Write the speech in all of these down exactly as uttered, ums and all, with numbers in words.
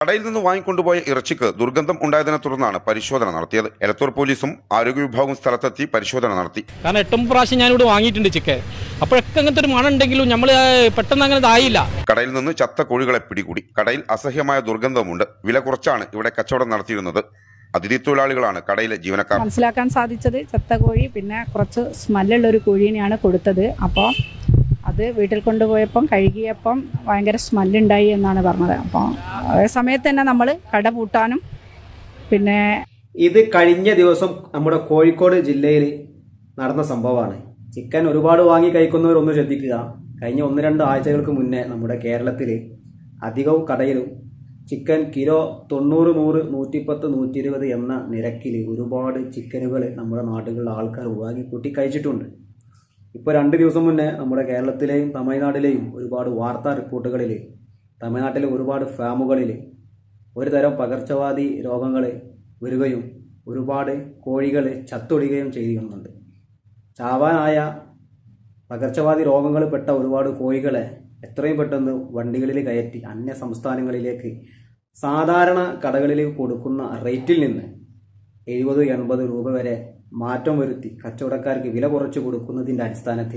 കടയിൽ നിന്ന് വാങ്ങിക്കൊണ്ടുപോയ ഇറച്ചിക്ക് ദുർഗന്ധം ഉണ്ടായതിനെ തുടർന്നാണ് പരിശോധന നടത്തിയത്. എലത്തൂർ പോലീസും ആരോഗ്യ വിഭാഗവും സ്ഥലത്തെത്തി പരിശോധന നടത്തി. കാരണം എട്ടും പ്രാവശ്യം ഞാനിവിടെ വാങ്ങിയിട്ടുണ്ട് ചിക്കൻ. അപ്പോഴൊക്കെ അങ്ങനത്തെ ഒരു മണം ഉണ്ടെങ്കിലും നമ്മൾ പെട്ടെന്ന് അങ്ങനെ ആയില്ല. കടയിൽ നിന്ന് ചത്ത കോഴികളെ പിടികൂടി. കടയിൽ അസഹ്യമായ ദുർഗന്ധമുണ്ട്. വില കുറച്ചാണ് ഇവിടെ കച്ചവടം നടത്തിയിരുന്നത്. അതിഥി തൊഴിലാളികളാണ് കടയിലെ ജീവനക്കാർ. മനസ്സിലാക്കാൻ സാധിച്ചത് ചത്ത കോഴി പിന്നെ കുറച്ച് സ്മെല്ലുള്ള ഒരു കോഴീനെയാണ് കൊടുത്തത്. അപ്പോൾ അത് വീട്ടിൽ കൊണ്ടുപോയപ്പം കഴുകിയപ്പം ഭയങ്കര സ്മെല്ലുണ്ടായി എന്നാണ് പറഞ്ഞത്. അപ്പോൾ അതേ സമയത്ത് തന്നെ നമ്മൾ കട പൂട്ടാനും പിന്നെ ഇത് കഴിഞ്ഞ ദിവസം നമ്മുടെ കോഴിക്കോട് ജില്ലയിൽ നടന്ന സംഭവമാണ്. ചിക്കൻ ഒരുപാട് വാങ്ങി കഴിക്കുന്നവരൊന്ന് ശ്രദ്ധിക്കുക. കഴിഞ്ഞ ഒന്ന് രണ്ട് ആഴ്ചകൾക്ക് മുന്നേ നമ്മുടെ കേരളത്തിൽ അധികവും കടയിലും ചിക്കൻ കിലോ തൊണ്ണൂറ് നൂറ് നൂറ്റിപ്പത്ത് നൂറ്റി ഇരുപത് എന്ന നിരക്കിൽ ഒരുപാട് ചിക്കനുകൾ നമ്മുടെ നാടുകളിലെ ആൾക്കാർ വാങ്ങിക്കൂട്ടി കഴിച്ചിട്ടുണ്ട്. ഇപ്പോൾ രണ്ട് ദിവസം മുന്നേ നമ്മുടെ കേരളത്തിലെയും തമിഴ്നാട്ടിലെയും ഒരുപാട് വാർത്താ റിപ്പോർട്ടുകളിൽ തമിഴ്നാട്ടിലെ ഒരുപാട് ഫാമുകളിൽ ഒരു തരം പകർച്ചവ്യാധി രോഗങ്ങൾ വരികയും ഒരുപാട് കോഴികൾ ചത്തൊടുകയും ചെയ്യുന്നുണ്ട്. ചാവാനായ പകർച്ചവ്യാധി രോഗങ്ങൾ പെട്ട ഒരുപാട് കോഴികളെ എത്രയും പെട്ടെന്ന് വണ്ടികളിൽ കയറ്റി അന്യ സംസ്ഥാനങ്ങളിലേക്ക് സാധാരണ കടകളിലേക്ക് കൊടുക്കുന്ന റേറ്റിൽ നിന്ന് എഴുപത് എൺപത് രൂപ വരെ മാറ്റം വരുത്തി കച്ചവടക്കാർക്ക് വില കുറച്ച് കൊടുക്കുന്നതിൻ്റെ അടിസ്ഥാനത്തിൽ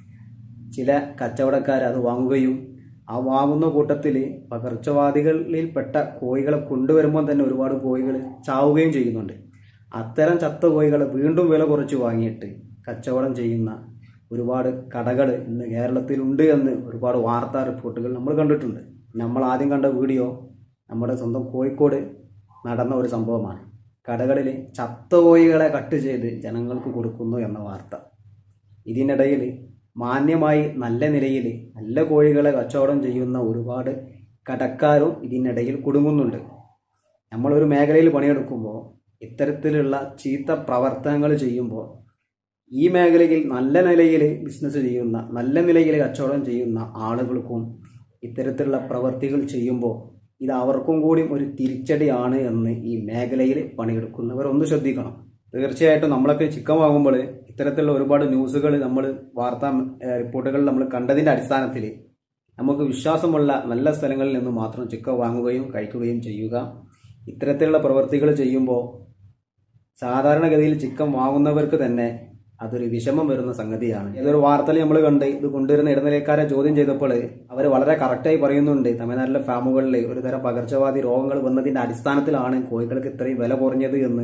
ചില കച്ചവടക്കാർ അത് വാങ്ങുകയും ആ വാങ്ങുന്ന കൂട്ടത്തിൽ പകർച്ചവ്യാധികളിൽപ്പെട്ട കോഴികളെ കൊണ്ടുവരുമ്പോൾ തന്നെ ഒരുപാട് കോഴികൾ ചാവുകയും ചെയ്യുന്നുണ്ട്. അത്തരം ചത്ത കോഴികളെ വീണ്ടും വില കുറച്ച് വാങ്ങിയിട്ട് കച്ചവടം ചെയ്യുന്ന ഒരുപാട് കടകൾ ഇന്ന് കേരളത്തിലുണ്ട് എന്ന് ഒരുപാട് വാർത്താ റിപ്പോർട്ടുകൾ നമ്മൾ കണ്ടിട്ടുണ്ട്. നമ്മൾ ആദ്യം കണ്ട വീഡിയോ നമ്മുടെ സ്വന്തം കോഴിക്കോട് നടന്ന ഒരു സംഭവമാണ്. കടകളിൽ ചത്ത കോഴികളെ കട്ട് ചെയ്ത് ജനങ്ങൾക്ക് കൊടുക്കുന്നു എന്ന വാർത്ത. ഇതിനിടയിൽ മാന്യമായി നല്ല നിലയിൽ നല്ല കോഴികളെ കച്ചവടം ചെയ്യുന്ന ഒരുപാട് കടക്കാരും ഇതിനിടയിൽ കുടുങ്ങുന്നുണ്ട്. നമ്മളൊരു മേഖലയിൽ പണിയെടുക്കുമ്പോൾ ഇത്തരത്തിലുള്ള ചീത്ത പ്രവർത്തനങ്ങൾ ചെയ്യുമ്പോൾ ഈ മേഖലയിൽ നല്ല നിലയിൽ ബിസിനസ് ചെയ്യുന്ന നല്ല നിലയിൽ കച്ചവടം ചെയ്യുന്ന ആളുകൾക്കും ഇത്തരത്തിലുള്ള പ്രവർത്തികൾ ചെയ്യുമ്പോൾ ഇത് അവർക്കും കൂടി ഒരു തിരിച്ചടിയാണ് എന്ന് ഈ മേഖലയിൽ പണിയെടുക്കുന്നവർ ഒന്ന് ശ്രദ്ധിക്കണം. തീർച്ചയായിട്ടും നമ്മളൊക്കെ ചിക്കൻ വാങ്ങുമ്പോൾ ഇത്തരത്തിലുള്ള ഒരുപാട് ന്യൂസുകൾ നമ്മൾ വാർത്താ റിപ്പോർട്ടുകൾ നമ്മൾ കണ്ടതിൻ്റെ അടിസ്ഥാനത്തിൽ നമുക്ക് വിശ്വാസമുള്ള നല്ല സ്ഥലങ്ങളിൽ നിന്ന് മാത്രം ചിക്കൻ വാങ്ങുകയും കഴിക്കുകയും ചെയ്യുക. ഇത്തരത്തിലുള്ള പ്രവർത്തികൾ ചെയ്യുമ്പോൾ സാധാരണഗതിയിൽ ചിക്കൻ വാങ്ങുന്നവർക്ക് തന്നെ അതൊരു വിഷമം വരുന്ന സംഗതിയാണ്. ഏതൊരു വാർത്തയിൽ നമ്മൾ കണ്ട് ഇത് കൊണ്ടുവരുന്ന ഇടനിലക്കാരെ ചോദ്യം ചെയ്തപ്പോൾ അവർ വളരെ കറക്റ്റായി പറയുന്നുണ്ട്, തമിഴ്നാട്ടിലെ ഫാമുകളിൽ ഒരു തരം പകർച്ചവ്യാധി രോഗങ്ങൾ വന്നതിൻ്റെ അടിസ്ഥാനത്തിലാണ് കോഴികൾക്ക് ഇത്രയും വില കുറഞ്ഞത് എന്ന്.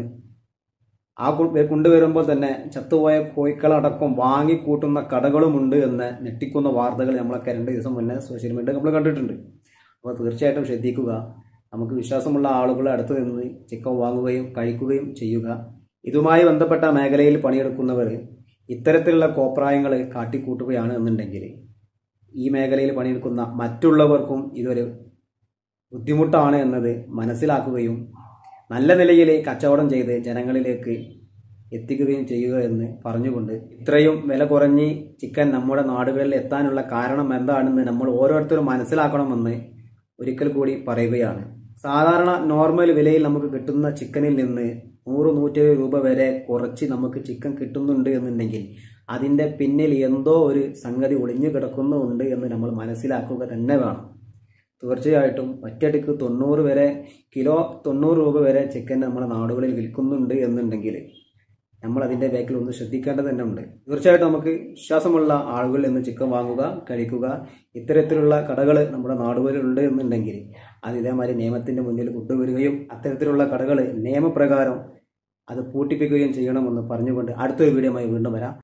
ആ കൊണ്ടുവരുമ്പോൾ തന്നെ ചത്തുപോയ കോഴികളടക്കം വാങ്ങിക്കൂട്ടുന്ന കടകളുമുണ്ട് എന്ന് ഞെട്ടിക്കുന്ന വാർത്തകൾ നമ്മളൊക്കെ രണ്ട് ദിവസം മുന്നേ സോഷ്യൽ മീഡിയ നമ്മൾ കണ്ടിട്ടുണ്ട്. അപ്പോൾ തീർച്ചയായിട്ടും ശ്രദ്ധിക്കുക. നമുക്ക് വിശ്വാസമുള്ള ആളുകളെ അടുത്ത് നിന്ന് ചിക്കൻ വാങ്ങുകയും കഴിക്കുകയും ചെയ്യുക. ഇതുമായി ബന്ധപ്പെട്ട മേഖലയിൽ പണിയെടുക്കുന്നവർ ഇത്തരത്തിലുള്ള കോപ്രായങ്ങൾ കാട്ടിക്കൂട്ടുകയാണ് എന്നുണ്ടെങ്കിൽ ഈ മേഖലയിൽ പണിയെടുക്കുന്ന മറ്റുള്ളവർക്കും ഇതൊരു ബുദ്ധിമുട്ടാണ് എന്നത് മനസ്സിലാക്കുകയും നല്ല നിലയിൽ കച്ചവടം ചെയ്ത് ജനങ്ങളിലേക്ക് എത്തിക്കുകയും ചെയ്യുക എന്ന് പറഞ്ഞുകൊണ്ട് ഇത്രയും വില കുറഞ്ഞ് ചിക്കൻ നമ്മുടെ നാടുകളിൽ എത്താനുള്ള കാരണം എന്താണെന്ന് നമ്മൾ ഓരോരുത്തരും മനസ്സിലാക്കണമെന്ന് ഒരിക്കൽ കൂടി പറയുകയാണ്. സാധാരണ നോർമൽ വിലയിൽ നമുക്ക് കിട്ടുന്ന ചിക്കനിൽ നിന്ന് നൂറ് നൂറ്റി രൂപ വരെ കുറച്ച് നമുക്ക് ചിക്കൻ കിട്ടുന്നുണ്ട് എന്നുണ്ടെങ്കിൽ അതിൻ്റെ പിന്നിൽ എന്തോ ഒരു സംഗതി ഒളിഞ്ഞു കിടക്കുന്നുണ്ട് എന്ന് നമ്മൾ മനസ്സിലാക്കുക തന്നെ വേണം. തീർച്ചയായിട്ടും ഒറ്റയടിക്ക് തൊണ്ണൂറ് വരെ കിലോ തൊണ്ണൂറ് രൂപ വരെ ചിക്കൻ നമ്മുടെ നാടുകളിൽ വിൽക്കുന്നുണ്ട് എന്നുണ്ടെങ്കിൽ നമ്മൾ അതിൻ്റെ ബാക്കിൽ ഒന്ന് ശ്രദ്ധിക്കേണ്ടത് തന്നെ ഉണ്ട്. തീർച്ചയായിട്ടും നമുക്ക് വിശ്വാസമുള്ള ആളുകളിൽ നിന്ന് ചിക്കൻ വാങ്ങുക, കഴിക്കുക. ഇത്തരത്തിലുള്ള കടകൾ നമ്മുടെ നാടുകളിലുണ്ട് എന്നുണ്ടെങ്കിൽ അത് ഇതേമാതിരി നിയമത്തിൻ്റെ മുന്നിൽ കൊണ്ടുവരികയും അത്തരത്തിലുള്ള കടകൾ നിയമപ്രകാരം അത് പൂട്ടിപ്പിക്കുകയും ചെയ്യണമെന്ന് പറഞ്ഞുകൊണ്ട് അടുത്തൊരു വീഡിയോയുമായി വീണ്ടും വരാം.